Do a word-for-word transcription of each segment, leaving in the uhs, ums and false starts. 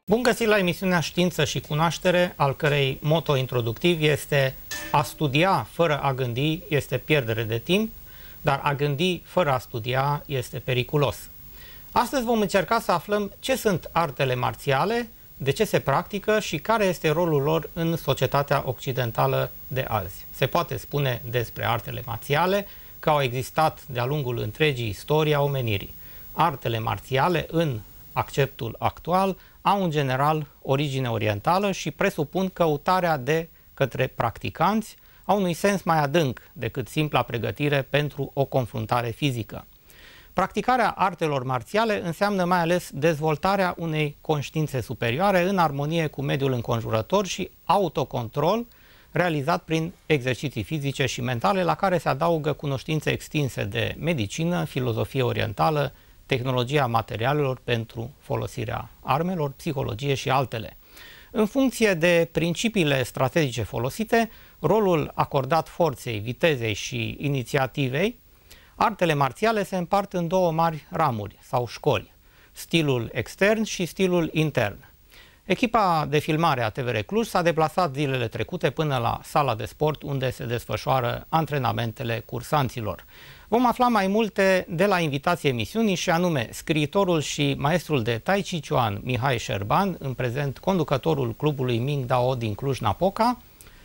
Bun găsit la emisiunea Știință și Cunoaștere, al cărei moto introductiv este: a studia fără a gândi este pierdere de timp, dar a gândi fără a studia este periculos. Astăzi vom încerca să aflăm ce sunt artele marțiale, de ce se practică și care este rolul lor în societatea occidentală de azi. Se poate spune despre artele marțiale că au existat de-a lungul întregii istorii a omenirii. Artele marțiale, în acceptul actual, au în general origine orientală și presupun căutarea de către practicanți a unui sens mai adânc decât simpla pregătire pentru o confruntare fizică. Practicarea artelor marțiale înseamnă mai ales dezvoltarea unei conștiințe superioare în armonie cu mediul înconjurător și autocontrol realizat prin exerciții fizice și mentale, la care se adaugă cunoștințe extinse de medicină, filozofie orientală, tehnologia materialelor pentru folosirea armelor, psihologie și altele. În funcție de principiile strategice folosite, rolul acordat forței, vitezei și inițiativei, artele marțiale se împart în două mari ramuri sau școli: stilul extern și stilul intern. Echipa de filmare a T V R Cluj s-a deplasat zilele trecute până la sala de sport unde se desfășoară antrenamentele cursanților. Vom afla mai multe de la invitații emisiunii, și anume scriitorul și maestrul de Tai Chi Chuan Mihai Șerban, în prezent conducătorul clubului Ming Dao din Cluj-Napoca,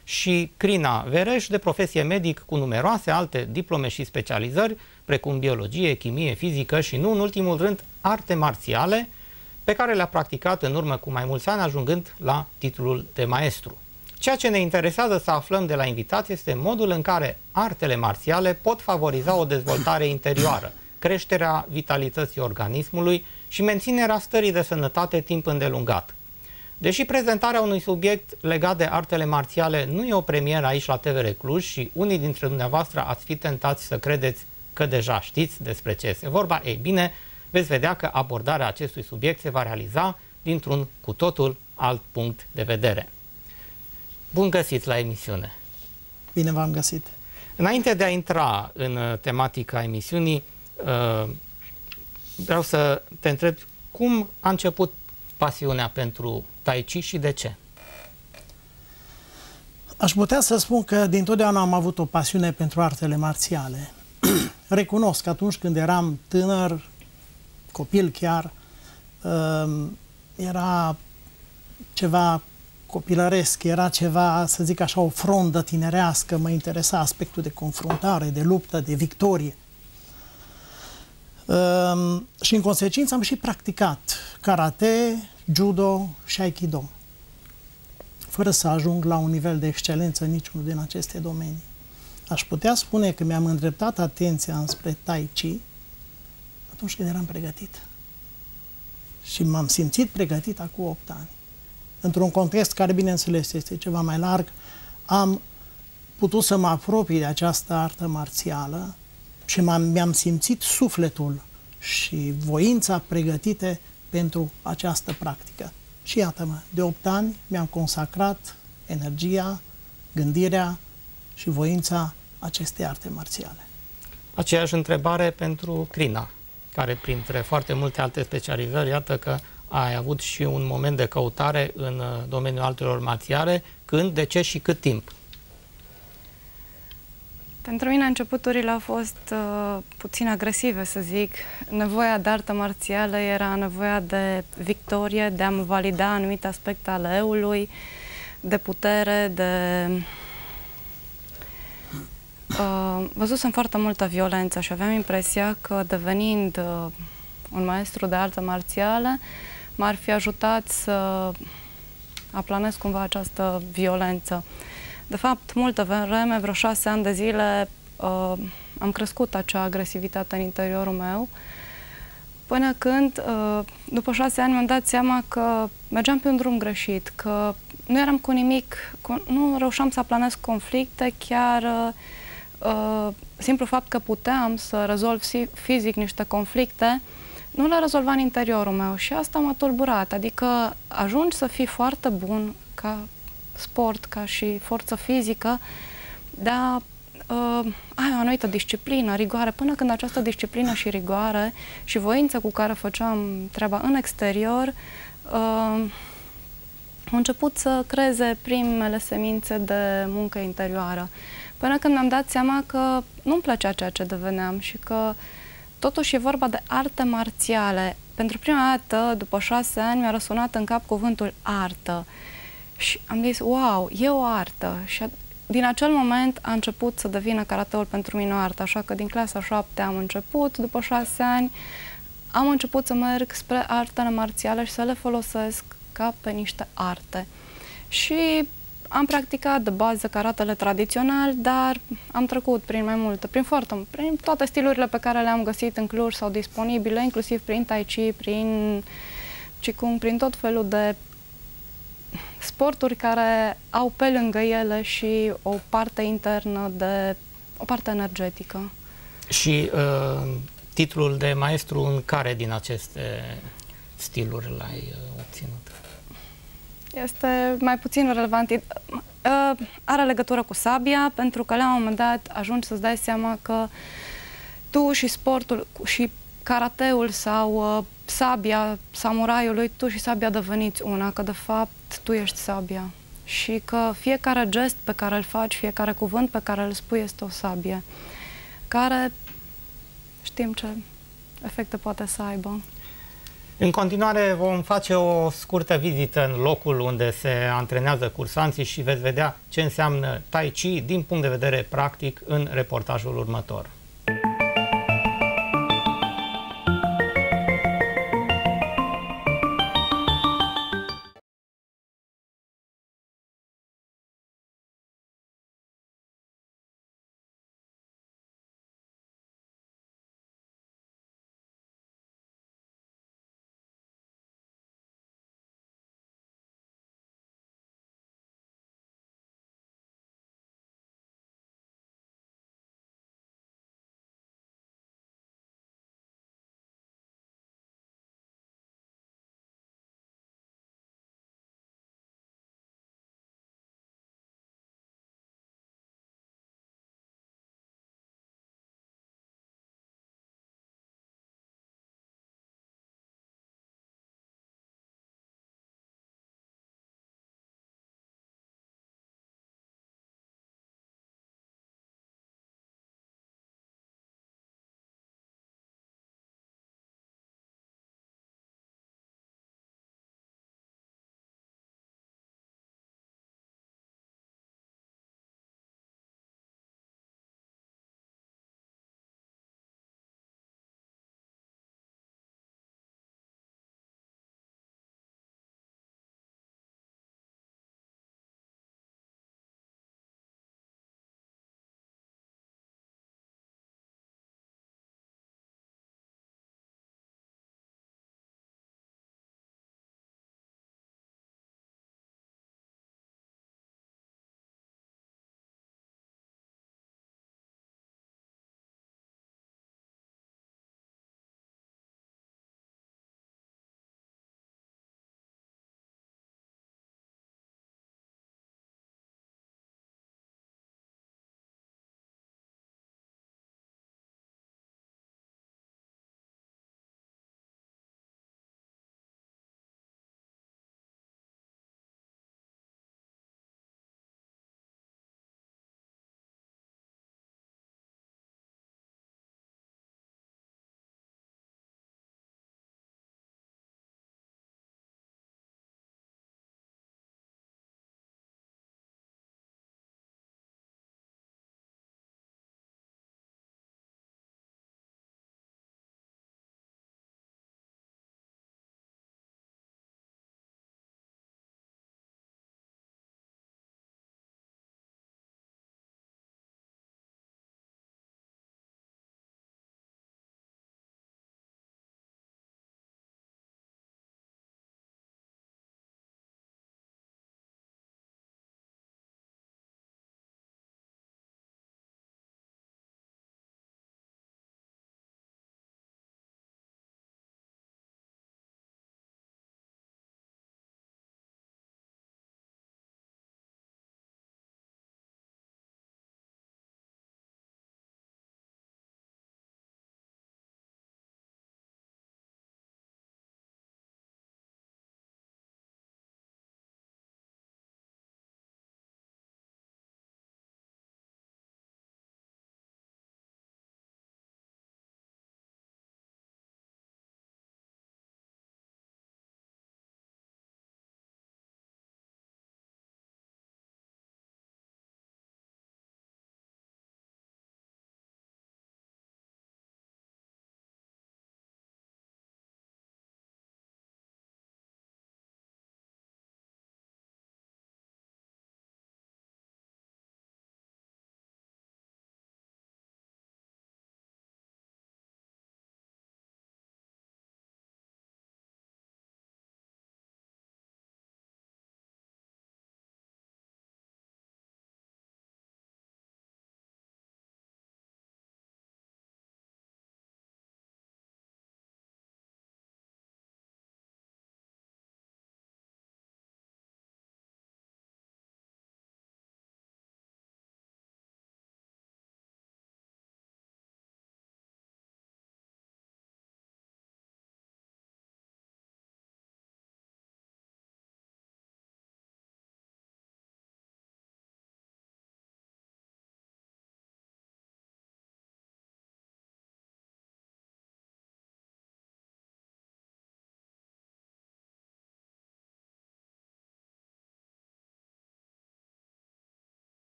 și Crina Vereș, de profesie medic cu numeroase alte diplome și specializări, precum biologie, chimie, fizică și, nu în ultimul rând, arte marțiale, pe care le-a practicat în urmă cu mai mulți ani, ajungând la titlul de maestru. Ceea ce ne interesează să aflăm de la invitați este modul în care artele marțiale pot favoriza o dezvoltare interioară, creșterea vitalității organismului și menținerea stării de sănătate timp îndelungat. Deși prezentarea unui subiect legat de artele marțiale nu e o premieră aici la T V R Cluj și unii dintre dumneavoastră ați fi tentați să credeți că deja știți despre ce este vorba, ei bine, veți vedea că abordarea acestui subiect se va realiza dintr-un cu totul alt punct de vedere. Bun găsit la emisiune! Bine v-am găsit! Înainte de a intra în tematica emisiunii, vreau să te întreb cum a început pasiunea pentru Tai Chi și de ce? Aș putea să spun că dintotdeauna am avut o pasiune pentru artele marțiale. Recunosc că atunci când eram tânăr, copil chiar, era ceva copilăresc, era ceva, să zic așa, o frondă tinerească, mă interesa aspectul de confruntare, de luptă, de victorie. Um, și în consecință am și practicat karate, judo și aikido, fără să ajung la un nivel de excelență în niciunul din aceste domenii. Aș putea spune că mi-am îndreptat atenția înspre Tai Chi atunci când eram pregătit. Și m-am simțit pregătit acum opt ani. Într-un context care, bineînțeles, este ceva mai larg, am putut să mă apropii de această artă marțială și mi-am simțit sufletul și voința pregătite pentru această practică. Și iată-mă, de opt ani mi-am consacrat energia, gândirea și voința acestei arte marțiale. Aceeași întrebare pentru Crina, care printre foarte multe alte specializări, iată că ai avut și un moment de căutare în domeniul artelor marțiale. Când, de ce și cât timp? Pentru mine începuturile au fost uh, puțin agresive, să zic. Nevoia de artă marțială era nevoia de victorie, de a-mi valida anumite aspecte ale eului, de putere, de... Uh, văzusem foarte multă violență și aveam impresia că, devenind uh, un maestru de artă marțială, m-ar fi ajutat să aplanez cumva această violență. De fapt, multă vreme, vreo șase ani de zile, uh, am crescut acea agresivitate în interiorul meu, până când, uh, după șase ani, mi-am dat seama că mergeam pe un drum greșit, că nu eram cu nimic, cu, nu reușeam să aplanez conflicte, chiar uh, uh, simplu fapt că puteam să rezolv fizic niște conflicte, nu le rezolva în interiorul meu și asta m-a tulburat. Adică ajungi să fii foarte bun ca sport, ca și forță fizică, dar uh, ai o anumită disciplină, rigoare, până când această disciplină și rigoare și voință cu care făceam treaba în exterior uh, au început să creeze primele semințe de muncă interioară. Până când mi-am dat seama că nu-mi plăcea ceea ce deveneam și că totuși e vorba de arte marțiale. Pentru prima dată, după șase ani, mi-a răsunat în cap cuvântul artă. Și am zis, wow, e o artă. Și a, din acel moment a început să devină karateul pentru mine o artă. Așa că din clasa șapte am început, după șase ani, am început să merg spre artele marțiale și să le folosesc ca pe niște arte. Și am practicat de bază karatele tradițional, dar am trecut prin mai multe, prin foarte prin toate stilurile pe care le-am găsit în Cluj sau disponibile, inclusiv prin Tai Chi, prin Qigong, prin tot felul de sporturi care au pe lângă ele și o parte internă de o parte energetică. Și uh, titlul de maestru în care din aceste stiluri l-ai uh, obținut? Este mai puțin relevant. Uh, are legătură cu sabia, pentru că la un moment dat ajungi să-ți dai seama că tu și sportul și karateul sau uh, sabia samuraiului, tu și sabia deveniți una, că de fapt tu ești sabia. Și că fiecare gest pe care îl faci, fiecare cuvânt pe care îl spui este o sabie, care știm ce efecte poate să aibă. În continuare vom face o scurtă vizită în locul unde se antrenează cursanții și veți vedea ce înseamnă Tai Chi din punct de vedere practic în reportajul următor.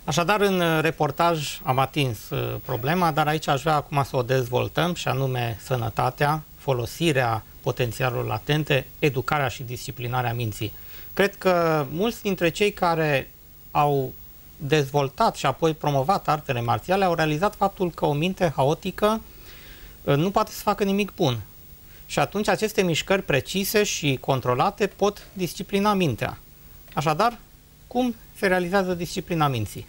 Așadar, în reportaj am atins problema, dar aici aș vrea acum să o dezvoltăm, și anume sănătatea, folosirea potențialului latente, educarea și disciplinarea minții. Cred că mulți dintre cei care au dezvoltat și apoi promovat artele marțiale au realizat faptul că o minte haotică nu poate să facă nimic bun. Și atunci aceste mișcări precise și controlate pot disciplina mintea. Așadar, cum se realizează disciplina minții?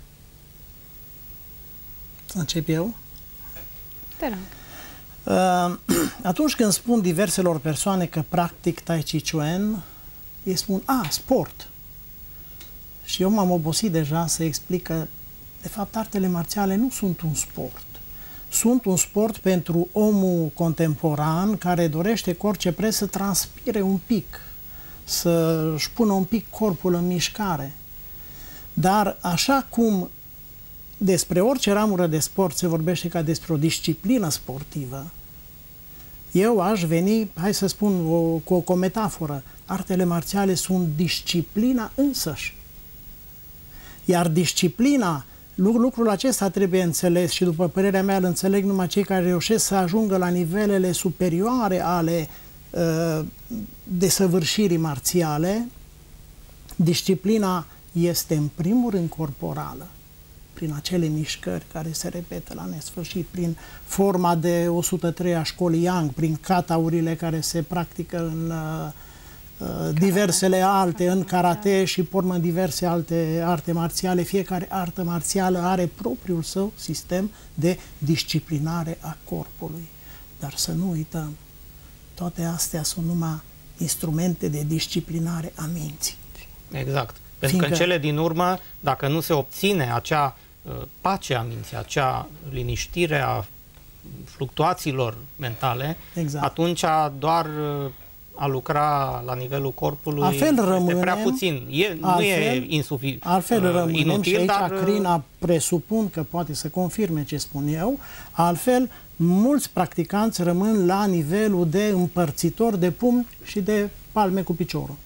Să încep eu? Te rog. Atunci când spun diverselor persoane că practic Tai Chi Chuan, ei spun, a, sport. Și eu m-am obosit deja să explic că, de fapt, artele marțiale nu sunt un sport. Sunt un sport pentru omul contemporan care dorește cu orice preț să transpire un pic, să-și pună un pic corpul în mișcare. Dar așa cum despre orice ramură de sport se vorbește ca despre o disciplină sportivă, eu aș veni, hai să spun o, cu o, cu o metaforă, artele marțiale sunt disciplina însăși. Iar disciplina, lucrul acesta trebuie înțeles și, după părerea mea, îl înțeleg numai cei care reușesc să ajungă la nivelele superioare ale uh, desăvârșirii marțiale. Disciplina este în primul rând corporală, prin acele mișcări care se repetă la nesfârșit, prin forma de o sută trei a școlii Yang, prin kataurile care se practică în uh, diversele alte, în karate și pormă în diverse alte arte marțiale. Fiecare artă marțială are propriul său sistem de disciplinare a corpului. Dar să nu uităm, toate astea sunt numai instrumente de disciplinare a minții. Exact. Pentru că în cele din urmă, dacă nu se obține acea uh, pace a minții, acea liniștire a fluctuațiilor mentale, exact, atunci doar uh, a lucra la nivelul corpului altfel rămânem, este prea puțin. E, altfel, nu e insuficient. Altfel rămânem, inutil, și aici dar Crina presupun că poate să confirme ce spun eu, altfel mulți practicanți rămân la nivelul de împărțitor de pumni și de palme cu piciorul.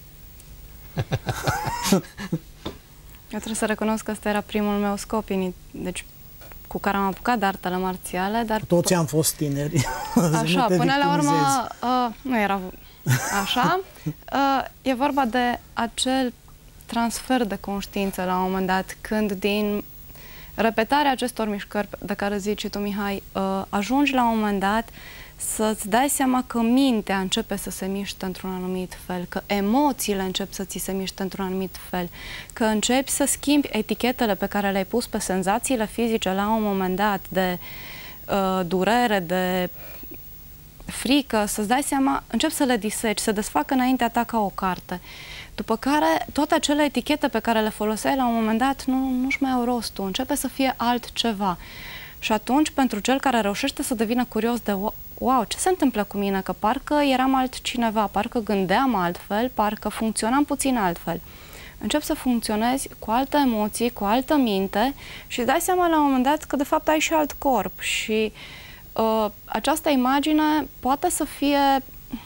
Eu trebuie să recunosc că ăsta era primul meu scop, deci cu care am apucat de artele marțiale, dar... Toți am fost tineri. Așa, până la urmă, uh, nu era așa. Uh, e vorba de acel transfer de conștiință la un moment dat, când din repetarea acestor mișcări de care zici tu, Mihai, uh, ajungi la un moment dat să-ți dai seama că mintea începe să se miște într-un anumit fel, că emoțiile încep să ți se miște într-un anumit fel, că începi să schimbi etichetele pe care le-ai pus pe senzațiile fizice la un moment dat, de uh, durere, de frică, să-ți dai seama, începi să le diseci, să desfacă înaintea ta ca o carte. După care, toate acele etichete pe care le foloseai la un moment dat nu, nu-și mai au rostul, începe să fie altceva. Și atunci, pentru cel care reușește să devină curios de wow, ce se întâmplă cu mine, că parcă eram altcineva, parcă gândeam altfel, parcă funcționam puțin altfel. Încep să funcționezi cu alte emoții, cu altă minte și îți dai seama la un moment dat că de fapt ai și alt corp și uh, această imagine poate să fie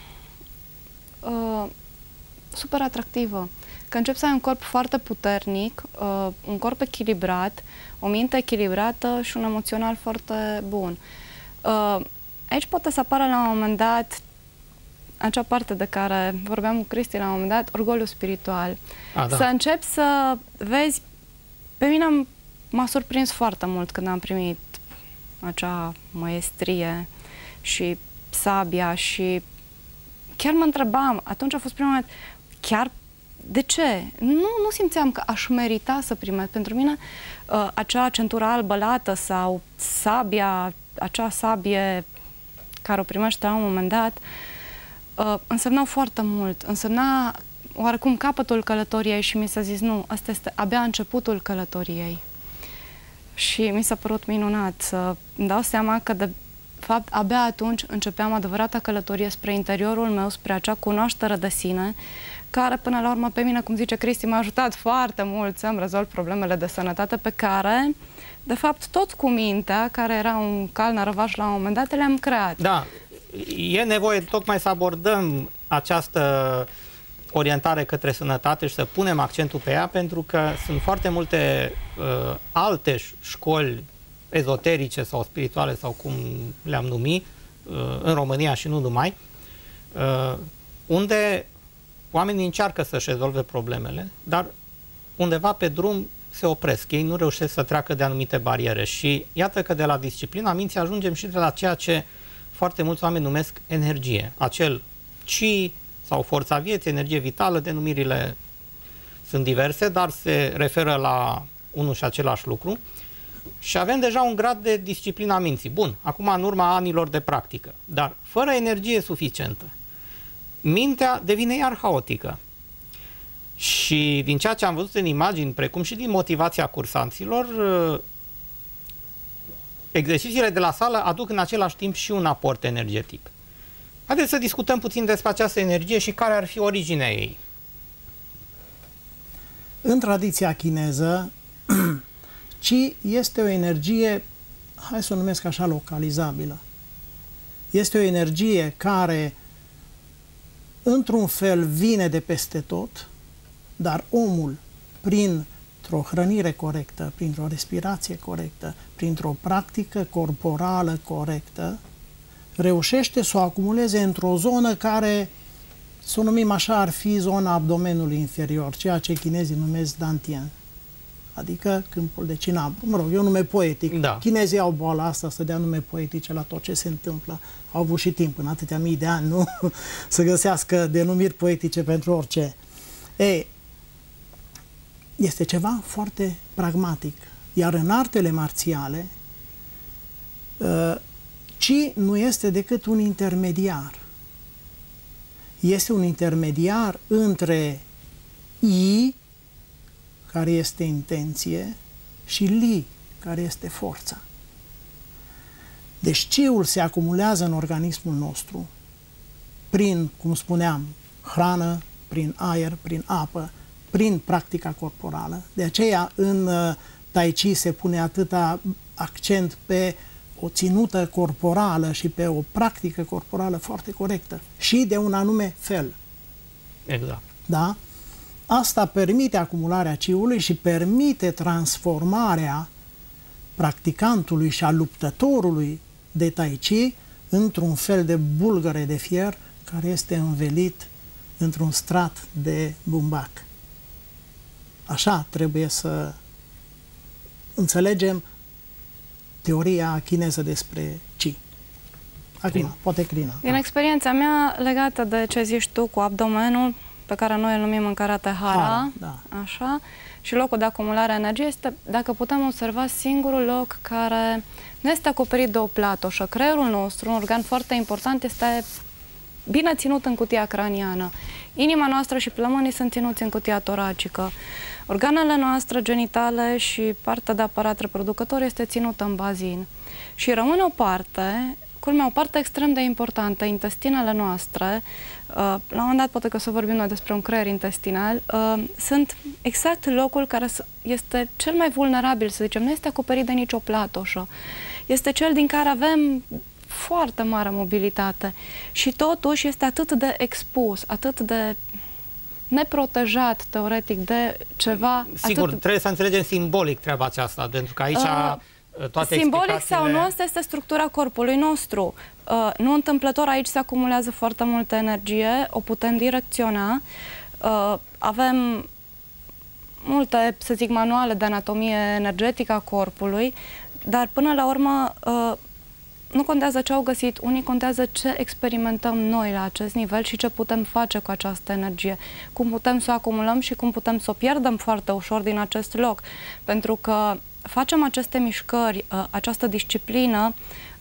uh, super atractivă. Că începi să ai un corp foarte puternic, uh, un corp echilibrat, o minte echilibrată și un emoțional foarte bun. Uh, aici poate să apară la un moment dat acea parte de care vorbeam cu Cristi la un moment dat, orgoliul spiritual. A, da. Să începi să vezi, pe mine m-a surprins foarte mult când am primit acea maestrie și sabia și chiar mă întrebam, atunci a fost prima dată, chiar de ce? Nu, nu simțeam că aș merita să primesc. Pentru mine uh, acea centură albă lată sau sabia, acea sabie care o primește la un moment dat, uh, însemnau foarte mult. Însemna oarecum capătul călătoriei și mi s-a zis, nu, asta este abia începutul călătoriei. Și mi s-a părut minunat să îmi dau seama că de fapt abia atunci începeam adevărata călătorie spre interiorul meu, spre acea cunoaștere de sine, care până la urmă pe mine, cum zice Cristi, m-a ajutat foarte mult să-mi rezolv problemele de sănătate pe care, de fapt, tot cu mintea, care era un cal nărăvaș la un moment dat, le-am creat. Da, e nevoie tocmai să abordăm această orientare către sănătate și să punem accentul pe ea, pentru că sunt foarte multe uh, alte școli ezoterice sau spirituale sau cum le-am numit uh, în România și nu numai, uh, unde oamenii încearcă să-și rezolve problemele, dar undeva pe drum se opresc. Ei nu reușesc să treacă de anumite bariere și iată că de la disciplina minții ajungem și de la ceea ce foarte mulți oameni numesc energie. Acel chi sau forța vieții, energie vitală, denumirile sunt diverse, dar se referă la unul și același lucru. Și avem deja un grad de disciplina minții. Bun, acum în urma anilor de practică, dar fără energie suficientă, mintea devine iar haotică. Și din ceea ce am văzut în imagini, precum și din motivația cursanților, exercițiile de la sală aduc în același timp și un aport energetic. Haideți să discutăm puțin despre această energie și care ar fi originea ei. În tradiția chineză, Qi este o energie, hai să o numesc așa, localizabilă. Este o energie care, într-un fel, vine de peste tot, dar omul, printr-o hrănire corectă, printr-o respirație corectă, printr-o practică corporală corectă, reușește să o acumuleze într-o zonă care, să o numim așa, ar fi zona abdomenului inferior, ceea ce chinezii numesc dantian, adică câmpul de cinabru. Mă rog, e un nume poetic. Da. Chinezii au boala asta să dea nume poetice la tot ce se întâmplă. Au avut și timp în atâtea mii de ani, nu? Să găsească denumiri poetice pentru orice. Ei, este ceva foarte pragmatic. Iar în artele marțiale, Qi nu este decât un intermediar. Este un intermediar între Yi, care este intenție, și Li, care este forța. Deci Qi-ul se acumulează în organismul nostru prin, cum spuneam, hrană, prin aer, prin apă, prin practica corporală. De aceea în Tai Chi se pune atâta accent pe o ținută corporală și pe o practică corporală foarte corectă și de un anume fel. Exact. Da? Asta permite acumularea Qi-ului și permite transformarea practicantului și a luptătorului de Tai Chi într-un fel de bulgăre de fier care este învelit într-un strat de bumbac. Așa trebuie să înțelegem teoria chineză despre Qi. Acum, poate Crina. Din da. experiența mea legată de ce zici tu cu abdomenul, pe care noi îl numim în karate hara, hara da. așa, și locul de acumulare a energiei este, dacă putem observa, singurul loc care nu este acoperit de o platoșă. Creierul nostru, un organ foarte important, este bine ținut în cutia craniană. Inima noastră și plămânii sunt ținuți în cutia toracică. Organele noastre genitale și partea de aparat reproducător este ținută în bazin. Și rămâne o parte, culmea, o parte extrem de importantă, intestinele noastre, uh, la un moment dat poate că o să vorbim noi despre un creier intestinal, uh, sunt exact locul care este cel mai vulnerabil, să zicem, nu este acoperit de nicio platoșă. Este cel din care avem foarte mare mobilitate și totuși este atât de expus, atât de neprotejat, teoretic, de ceva... Sigur, atât... trebuie să înțelegem simbolic treaba aceasta, pentru că aici uh, toate simbolic sau nu, asta este structura corpului nostru. Uh, nu întâmplător, aici se acumulează foarte multă energie, o putem direcționa. Uh, avem multe, să zic, manuale de anatomie energetică a corpului, dar până la urmă uh, nu contează ce au găsit, unii contează ce experimentăm noi la acest nivel și ce putem face cu această energie, cum putem să o acumulăm și cum putem să o pierdem foarte ușor din acest loc. Pentru că facem aceste mișcări, această disciplină,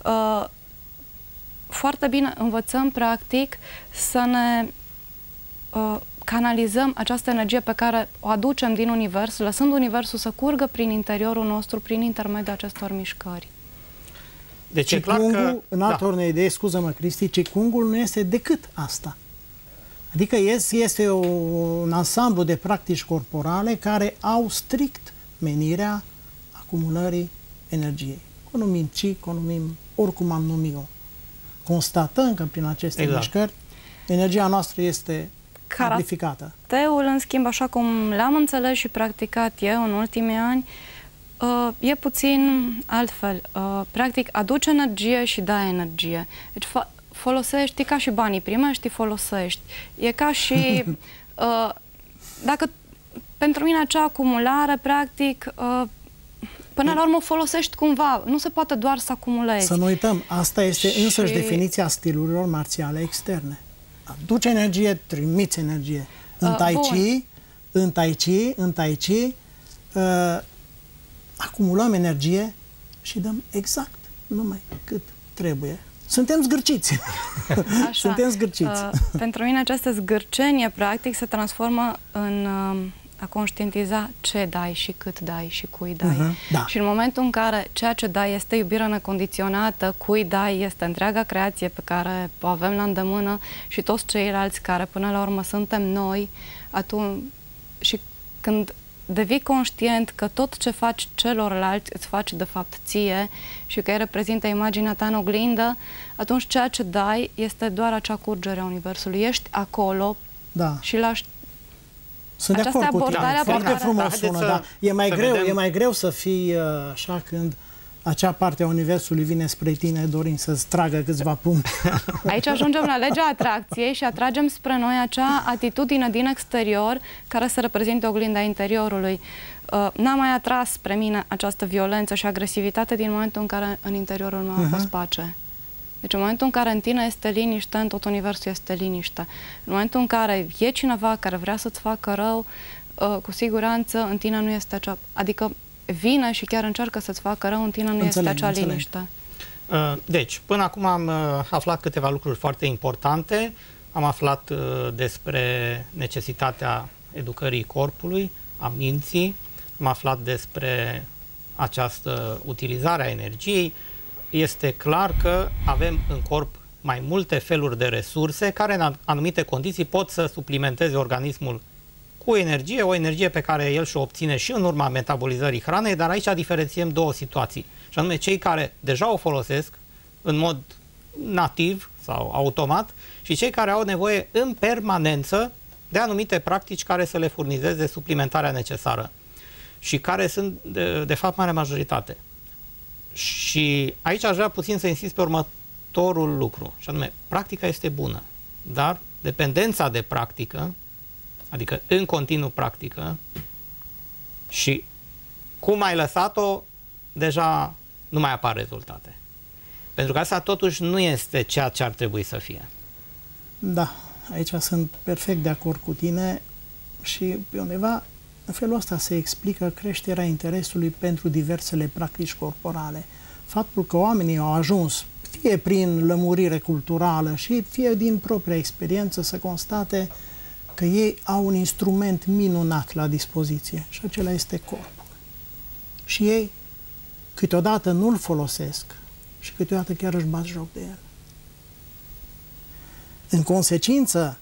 foarte bine învățăm practic să ne canalizăm această energie pe care o aducem din univers, lăsând universul să curgă prin interiorul nostru, prin intermediul acestor mișcări. Deci e clar că... în altă ordine de idee, scuză-mă, Cristi, Qigong-ul nu este decât asta. Adică este un ansamblu de practici corporale care au strict menirea acumulării energiei. O numim Qi, o numim oricum am numit-o. Constatăm că prin aceste exact. mișcări energia noastră este amplificată. Karateul, în schimb, așa cum l-am înțeles și practicat eu în ultimii ani, e puțin altfel. Practic, aduci energie și dai energie. Deci folosești, ca și banii primești, folosești. E ca și... Dacă pentru mine acea acumulare, practic, până la urmă folosești cumva. Nu se poate doar să acumulezi. Să nu uităm, asta este și... însăși definiția stilurilor marțiale externe. Aduci energie, trimiți energie. În uh, Tai Chi, în Tai Chi, în Tai Chi, uh, acumulăm energie și dăm exact numai cât trebuie. Suntem zgârciți. Așa. Suntem zgârciți. Uh, pentru mine această zgârcenie, practic, se transformă în uh, a conștientiza ce dai și cât dai și cui dai. Uh-huh, da. Și în momentul în care ceea ce dai este iubirea necondiționată, cui dai este întreaga creație pe care o avem la îndemână și toți ceilalți care până la urmă suntem noi, atunci și când devii conștient că tot ce faci celorlalți îți faci de fapt ție și că ei reprezintă imaginea ta în oglindă, atunci ceea ce dai este doar acea curgere a Universului. Ești acolo, da, și lași. Sunt de acord cu tine. Foarte frumos sună, dar e mai greu, e mai greu să fii așa când acea parte a Universului vine spre tine dorind să-ți tragă câțiva pumni. Aici ajungem la legea atracției și atragem spre noi acea atitudine din exterior care să reprezinte oglinda interiorului. N-a mai atras spre mine această violență și agresivitate din momentul în care în interiorul meu a fost pace. Deci în momentul în care în tine este liniște, în tot universul este liniște. În momentul în care e cineva care vrea să-ți facă rău, cu siguranță în tine nu este acea... Adică vine și chiar încearcă să-ți facă rău, în tine nu înțeleg, este acea înțeleg. liniște. Deci, până acum am aflat câteva lucruri foarte importante. Am aflat despre necesitatea educării corpului, a minții. Am aflat despre această utilizare a energiei. Este clar că avem în corp mai multe feluri de resurse care în anumite condiții pot să suplimenteze organismul cu energie, o energie pe care el și-o obține și în urma metabolizării hranei, dar aici diferențiem două situații. Și anume cei care deja o folosesc în mod nativ sau automat și cei care au nevoie în permanență de anumite practici care să le furnizeze suplimentarea necesară și care sunt de, de fapt mare majoritate. Și aici aș vrea puțin să insist pe următorul lucru, și anume, practica este bună, dar dependența de practică, adică în continuu practică, și cum ai lăsat-o, deja nu mai apar rezultate. Pentru că asta totuși nu este ceea ce ar trebui să fie. Da, aici sunt perfect de acord cu tine și pe undeva în felul ăsta se explică creșterea interesului pentru diversele practici corporale. Faptul că oamenii au ajuns, fie prin lămurire culturală și fie din propria experiență, să constate că ei au un instrument minunat la dispoziție și acela este corpul. Și ei câteodată nu-l folosesc și câteodată chiar își bat joc de el. În consecință,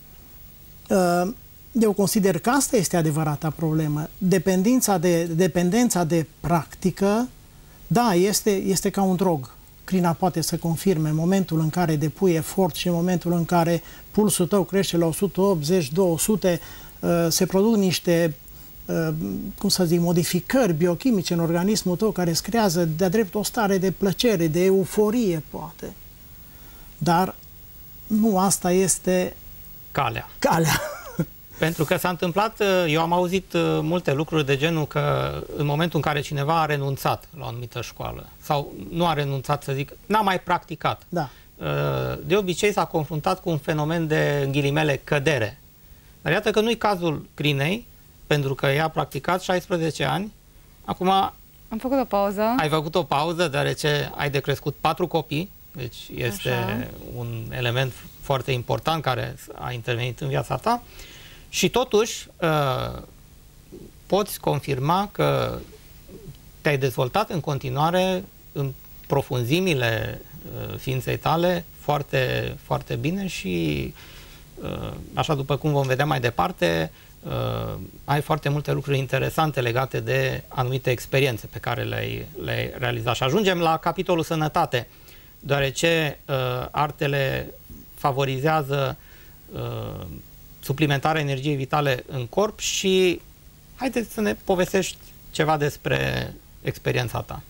eu consider că asta este adevărata problemă. Dependența de, dependența de practică, da, este, este ca un drog. Crina poate să confirme în momentul în care depui efort și în momentul în care pulsul tău crește la o sută optzeci două sute, se produc niște, cum să zic, modificări biochimice în organismul tău care îți creează de-a drept o stare de plăcere, de euforie, poate. Dar nu asta este calea. calea. Pentru că s-a întâmplat, eu am auzit multe lucruri de genul că în momentul în care cineva a renunțat la o anumită școală sau nu a renunțat, să zic, n-a mai practicat. Da. De obicei s-a confruntat cu un fenomen de, în ghilimele, cădere. Dar iată că nu-i cazul Crinei, pentru că ea a practicat șaisprezece ani. Acum am făcut o pauză. Ai făcut o pauză deoarece ai de crescut patru copii, deci este Așa. un element foarte important care a intervenit în viața ta. Și totuși uh, poți confirma că te-ai dezvoltat în continuare în profunzimile uh, ființei tale foarte, foarte bine și uh, așa după cum vom vedea mai departe, uh, ai foarte multe lucruri interesante legate de anumite experiențe pe care le-ai le realizat. Și ajungem la capitolul sănătate, deoarece uh, artele favorizează uh, suplimentarea energiei vitale în corp și haideți să ne povestești ceva despre experiența ta.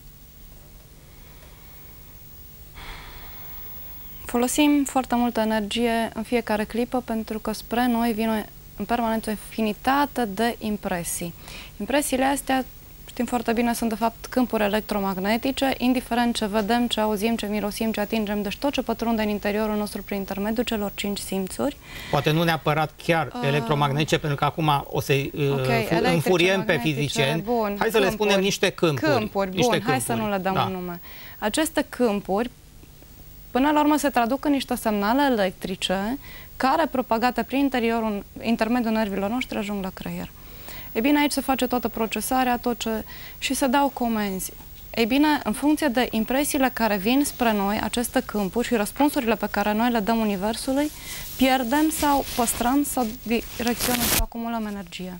Folosim foarte multă energie în fiecare clipă pentru că spre noi vine în permanență o infinitate de impresii. Impresiile astea, știm foarte bine, sunt de fapt câmpuri electromagnetice, indiferent ce vedem, ce auzim, ce mirosim, ce atingem, deci tot ce pătrunde în interiorul nostru prin intermediul celor cinci simțuri. Poate nu neapărat chiar uh, electromagnetice, pentru că acum o să uh, okay, înfuriem pe fizicieni. Bun, hai câmpuri, să le spunem niște câmpuri. Câmpuri, bun, niște hai câmpuri. să nu le dăm da. un nume. Aceste câmpuri, până la urmă, se traduc în niște semnale electrice care, propagate prin interiorul, intermediul nervilor noștri, ajung la creier. E bine, aici se face toată procesarea, tot ce... și se dau comenzi. Ei bine, în funcție de impresiile care vin spre noi, aceste câmpuri și răspunsurile pe care noi le dăm universului, pierdem sau păstrăm sau direcționăm sau acumulăm energie.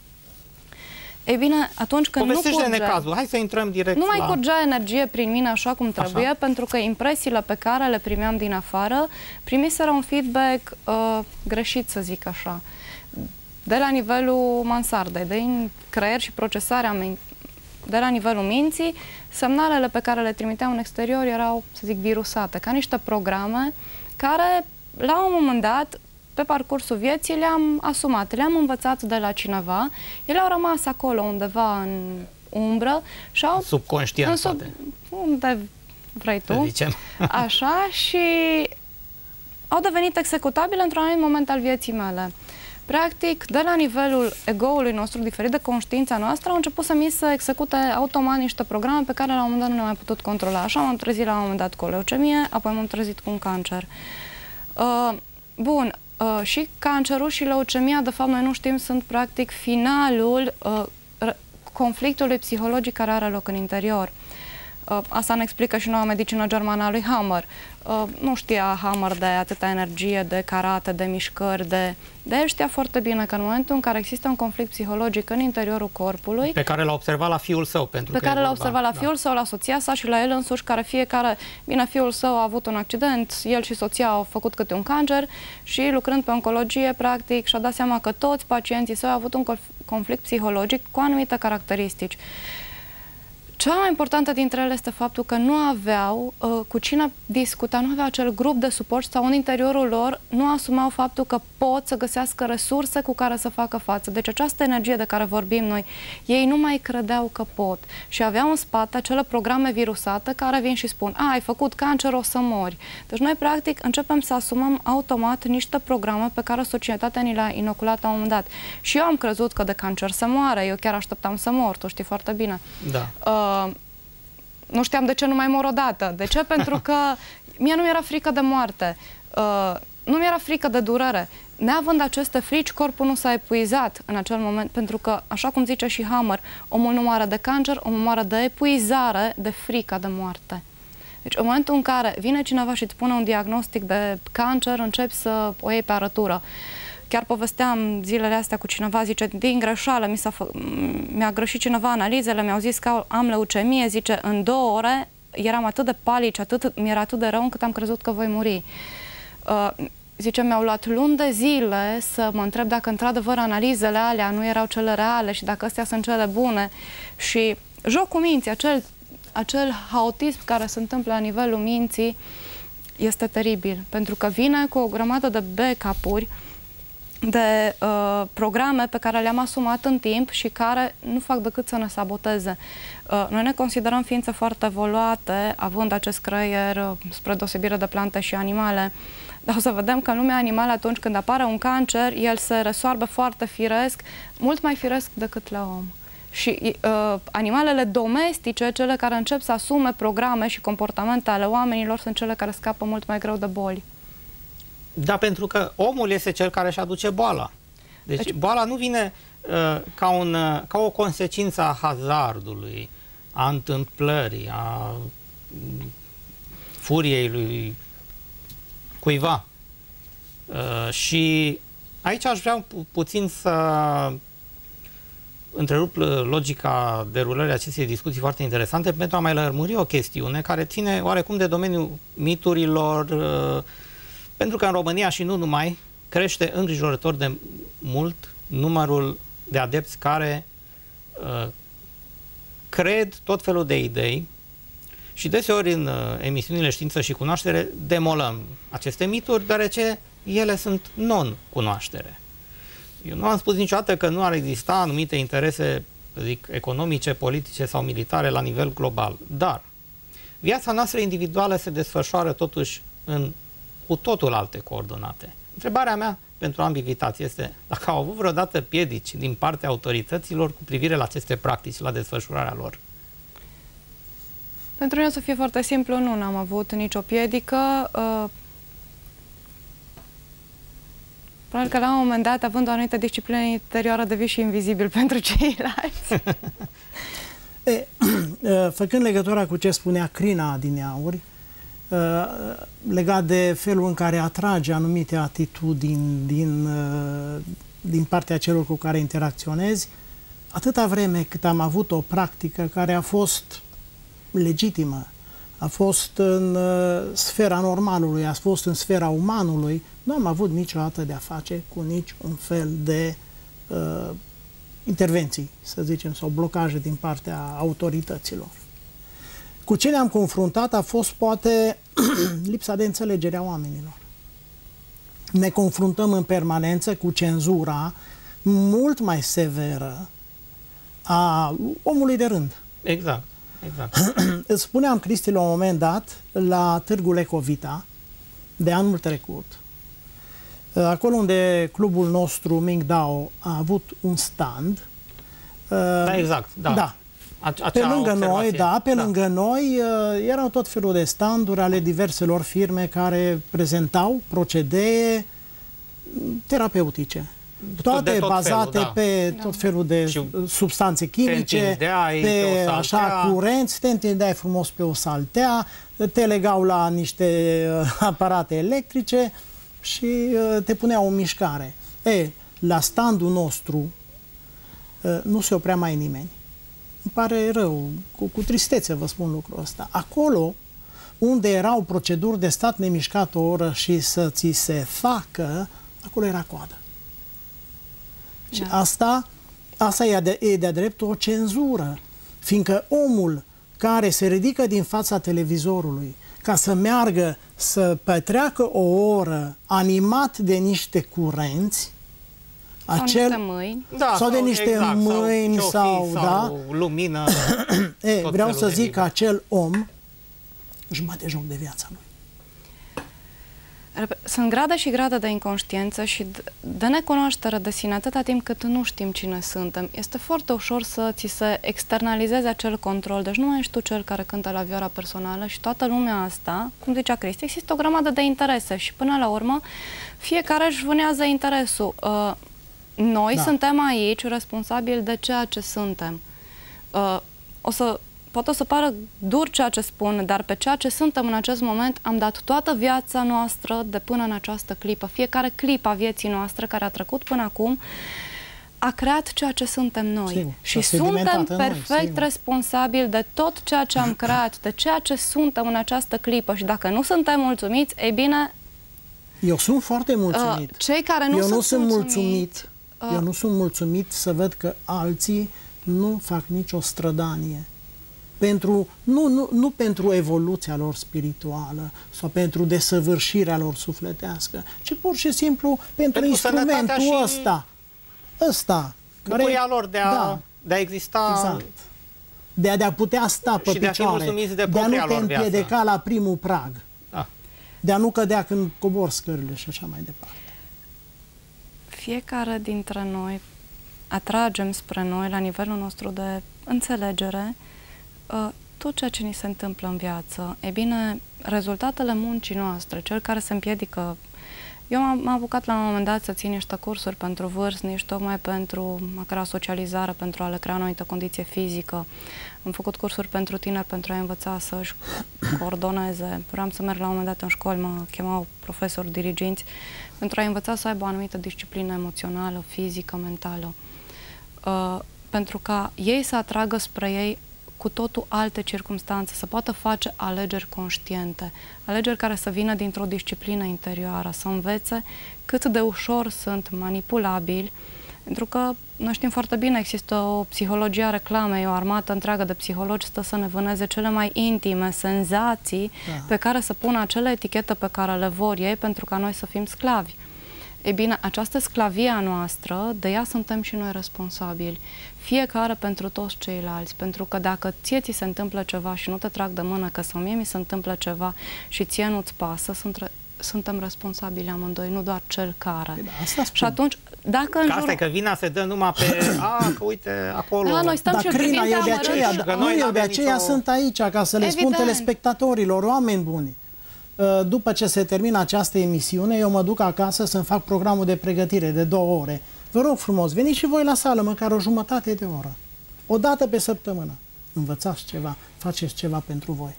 Ei bine, atunci când nu curge... necazul. Hai să intrăm direct Nu mai la... curgea energie prin mine așa cum trebuie, așa. Pentru că impresiile pe care le primeam din afară primiseră un feedback uh, greșit, să zic așa. De la nivelul mansardei, de creier și procesarea de la nivelul minții, semnalele pe care le trimiteau în exterior erau, să zic, virusate, ca niște programe care, la un moment dat, pe parcursul vieții, le-am asumat, le-am învățat de la cineva, ele au rămas acolo undeva în umbră și au... Subconștient, în sub, unde vrei tu, zicem. Așa, și au devenit executabile într-un anumit moment al vieții mele. Practic, de la nivelul ego-ului nostru, diferit de conștiința noastră, au început să mi se execute automat niște programe pe care la un moment dat nu le-am mai putut controla. Așa m-am trezit la un moment dat cu o leucemie, apoi m-am trezit cu un cancer. Uh, bun, uh, și cancerul și leucemia, de fapt, noi nu știm, sunt practic finalul uh, conflictului psihologic care are loc în interior. Uh, asta ne explică și noua medicină germană a lui Hammer. Uh, nu știa Hammer de atâta energie, de karate, de mișcări, de... De el știa foarte bine că în momentul în care există un conflict psihologic în interiorul corpului... Pe care l-a observat la fiul său. Pentru pe că care l-a vorba, observat la da. fiul său, la soția sa și la el însuși, care fiecare... Bine, fiul său a avut un accident, el și soția au făcut câte un cancer și lucrând pe oncologie, practic, și-a dat seama că toți pacienții săi au avut un conflict psihologic cu anumite caracteristici. Cea mai importantă dintre ele este faptul că nu aveau uh, cu cine discuta, nu aveau acel grup de suport sau în interiorul lor nu asumau faptul că pot să găsească resurse cu care să facă față. Deci această energie de care vorbim noi, ei nu mai credeau că pot și aveau în spate acele programe virusate care vin și spun: a, ai făcut cancer, o să mori. Deci noi practic începem să asumăm automat niște programe pe care societatea ni le-a inoculat la un moment dat. Și eu am crezut că de cancer se moare, eu chiar așteptam să mor, tu știi foarte bine. Da. Uh, Uh, nu știam de ce nu mai mor odată. De ce? Pentru că mie nu mi-era frică de moarte. Uh, nu mi-era frică de durere. Neavând aceste frici, corpul nu s-a epuizat în acel moment, pentru că, așa cum zice și Hammer, omul nu moare de cancer, omul moare de epuizare, de frica de moarte. Deci, în momentul în care vine cineva și îți pune un diagnostic de cancer, începi să o iei pe arătură. Chiar povesteam zilele astea cu cineva, zice, din greșeală mi-a greșit cineva analizele, mi-au zis că am leucemie, zice, în două ore eram atât de palici, atât, mi-era atât de rău încât am crezut că voi muri. Uh, zice, mi-au luat luni de zile să mă întreb dacă într-adevăr analizele alea nu erau cele reale și dacă astea sunt cele bune. Și jocul minții, acel, acel haotism care se întâmplă la nivelul minții este teribil, pentru că vine cu o grămadă de backup-uri, de uh, programe pe care le-am asumat în timp și care nu fac decât să ne saboteze. Uh, noi ne considerăm ființe foarte evoluate, având acest creier, uh, spre deosebire de plante și animale. Dar o să vedem că în lumea animală, atunci când apare un cancer, el se resoarbe foarte firesc, mult mai firesc decât la om. Și uh, animalele domestice, cele care încep să asume programe și comportamente ale oamenilor, sunt cele care scapă mult mai greu de boli. Da, pentru că omul este cel care își aduce boala. Deci, deci boala nu vine uh, ca, un, uh, ca o consecință a hazardului, a întâmplării, a furiei lui cuiva. Uh, și aici aș vrea pu puțin să întrerup logica derulării acestei discuții foarte interesante pentru a mai lămuri o chestiune care ține oarecum de domeniul miturilor, uh, pentru că în România și nu numai, crește îngrijorător de mult numărul de adepți care uh, cred tot felul de idei și deseori în uh, emisiunile Știință și Cunoaștere demolăm aceste mituri, deoarece ele sunt non-cunoaștere. Eu nu am spus niciodată că nu ar exista anumite interese, zic, economice, politice sau militare la nivel global, dar viața noastră individuală se desfășoară totuși în cu totul alte coordonate. Întrebarea mea pentru ambivitație este dacă au avut vreodată piedici din partea autorităților cu privire la aceste practici, la desfășurarea lor. Pentru mine, să fie foarte simplu, nu am avut nicio piedică. Uh, probabil că la un moment dat, având o anumită disciplină interioară, devii și invizibil pentru ceilalți. E, făcând legătura cu ce spunea Crina adineauri, legat de felul în care atrage anumite atitudini din, din partea celor cu care interacționezi, atâta vreme cât am avut o practică care a fost legitimă, a fost în sfera normalului, a fost în sfera umanului, nu am avut niciodată de-a face cu nici un fel de uh, intervenții, să zicem, sau blocaje din partea autorităților. Cu ce ne-am confruntat a fost poate lipsa de înțelegere a oamenilor. Ne confruntăm în permanență cu cenzura mult mai severă a omului de rând. Exact. exact. Îți spuneam, Cristi, la un moment dat, la Târgul Ecovita, de anul trecut, acolo unde clubul nostru Mingdao a avut un stand. Da, exact. Da. da. Acea pe lângă observație. noi, da, pe da. lângă noi erau tot felul de standuri ale diverselor firme care prezentau procedee terapeutice. Toate tot bazate felul, da. pe Da. tot felul de Și substanțe chimice, pe, pe pe așa curenți, te întindeai frumos pe o saltea, te legau la niște aparate electrice și te puneau în mișcare. E, la standul nostru nu se oprea mai nimeni. Îmi pare rău, cu, cu tristețe vă spun lucrul ăsta. Acolo unde erau proceduri de stat nemișcat o oră și să ți se facă, acolo era coadă. Da. Și asta, asta e de, e de-a dreptul o cenzură, fiindcă omul care se ridică din fața televizorului ca să meargă să petreacă o oră animat de niște curenți, sau acel, niște mâini. Da, sau de niște exact, mâini sau, sau, sau, da? sau lumină. e, vreau să zic că că acel om își bate joc de viața lui. Sunt grade și grade de inconștiență și de necunoaștere de sine atâta timp cât nu știm cine suntem. Este foarte ușor să ți se externalizeze acel control. Deci nu mai ești tu cel care cântă la vioara personală și toată lumea asta, cum zicea Cristi, există o grămadă de interese și până la urmă fiecare își vânează interesul. Noi da. suntem aici responsabili de ceea ce suntem. O să Poate o să pară dur ceea ce spun, dar pe ceea ce suntem în acest moment am dat toată viața noastră de până în această clipă. Fiecare clipă a vieții noastre care a trecut până acum a creat ceea ce suntem noi. Sigur, și suntem perfect noi, responsabili de tot ceea ce am creat, de ceea ce suntem în această clipă. Și dacă nu suntem mulțumiți, ei bine... Eu sunt foarte mulțumit. Uh, cei care nu Eu sunt nu sunt mulțumit, mulțumit uh, eu nu sunt mulțumit să văd că alții nu fac nicio strădanie. Pentru, nu, nu, nu pentru evoluția lor spirituală sau pentru desăvârșirea lor sufletească, ci pur și simplu pentru, pentru instrumentul ăsta. Ăsta. Bucuria lor de a, da, de a exista. Exact. De a, de a putea sta pe picioare. De, de, de a nu te împiedica la primul prag. Da. De a nu cădea când cobor scările și așa mai departe. Fiecare dintre noi atragem spre noi, la nivelul nostru de înțelegere, tot ceea ce ni se întâmplă în viață. E bine, rezultatele muncii noastre, cel care se împiedică... Eu m-am apucat la un moment dat să țin niște cursuri pentru vârstnici, tocmai pentru a crea socializare, pentru a le crea o anumită condiție fizică. Am făcut cursuri pentru tineri, pentru a învăța să-și coordoneze. Vreau să merg la un moment dat în școli, mă chemau profesori, diriginți, pentru a învăța să aibă o anumită disciplină emoțională, fizică, mentală. Uh, pentru ca ei să atragă spre ei cu totul alte circumstanțe, să poată face alegeri conștiente, alegeri care să vină dintr-o disciplină interioară, să învețe cât de ușor sunt manipulabili, pentru că noi știm foarte bine, există o psihologie a reclamei, o armată întreagă de psihologi stă să ne vâneze cele mai intime senzații da. pe care să pună acele etichete pe care le vor ei pentru ca noi să fim sclavi. Ei bine, această sclavie a noastră, de ea suntem și noi responsabili. Fiecare pentru toți ceilalți, pentru că dacă ție ți se întâmplă ceva și nu te trag de mână, că sau mie mi se întâmplă ceva și ție nu-ți pasă, sunt suntem responsabili amândoi, nu doar cel care. Păi da, asta și atunci, dacă în că jur... asta e că vina se dă numai pe, a, că uite, acolo. Da, noi stăm da, și Crina, eu de aceea, că nu, eu de aceea nicio... sunt aici, ca să le Evident. spun telespectatorilor, oameni buni. După ce se termină această emisiune, eu mă duc acasă să-mi fac programul de pregătire de două ore. Vă rog frumos, veniți și voi la sală, măcar o jumătate de oră. O dată pe săptămână. Învățați ceva, faceți ceva pentru voi.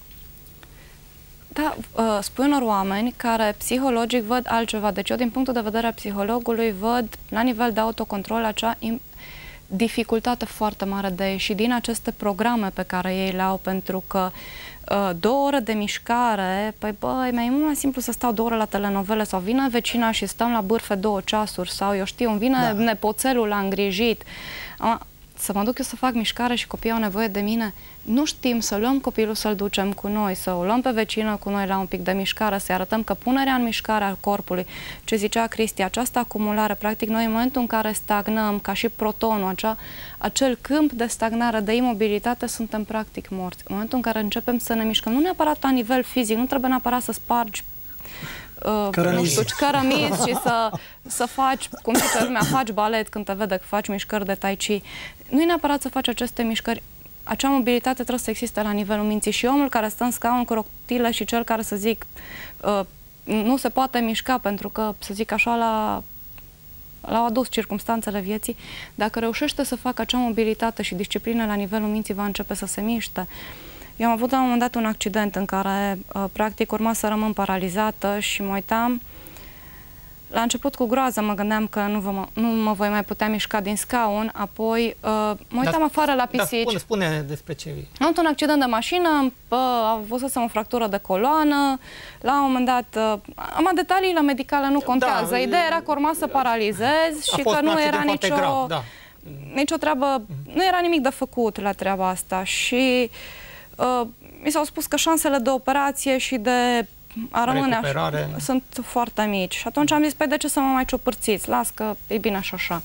Da, uh, spun unor oameni care psihologic văd altceva. Deci eu, din punctul de vedere al psihologului, văd la nivel de autocontrol acea dificultate foarte mare de a ieși din aceste programe pe care ei le au, pentru că uh, două ore de mișcare, păi băi, mai e mult mai simplu să stau două ore la telenovele sau vine vecina și stăm la bârfe două ceasuri sau eu știu, îmi vine da. nepoțelul la îngrijit. Am, să mă duc eu să fac mișcare și copiii au nevoie de mine. Nu știm să luăm copilul să-l ducem cu noi, să o luăm pe vecină cu noi la un pic de mișcare, să-i arătăm că punerea în mișcare al corpului, ce zicea Cristi, această acumulare, practic noi în momentul în care stagnăm, ca și protonul, acea, acel câmp de stagnare, de imobilitate, suntem practic morți. În momentul în care începem să ne mișcăm, nu neapărat la nivel fizic, nu trebuie neapărat să spargi Uh, nu știu, cărămizi și să, să faci, cum zice lumea, faci balet când te vede că faci mișcări de tai chi. Nu e neapărat să faci aceste mișcări. Acea mobilitate trebuie să existe la nivelul minții și omul care stă în scaun cu rotile și cel care, să zic, uh, nu se poate mișca pentru că, să zic așa, la l-au adus circumstanțele vieții, dacă reușește să facă acea mobilitate și disciplină la nivelul minții, va începe să se miște. Eu am avut la un moment dat un accident în care, uh, practic, urma să rămân paralizată și mă uitam. La început, cu groază, mă gândeam că nu, vă, nu mă voi mai putea mișca din scaun, apoi uh, mă uitam da, afară la pisici. Da, spune, spune despre ce vii. Am avut un accident de mașină, uh, a avusesem o fractură de coloană, la un moment dat, uh, am detaliile medicale nu contează. Da, ideea era că urma să paralizez și că nu era nicio, grav, da. nicio treabă, nu era nimic de făcut la treaba asta și Uh, mi s-au spus că șansele de operație și de a rămâne așa, sunt foarte mici. Și atunci am zis, păi de ce să mă mai ciopârțiți? Las că e bine așa așa.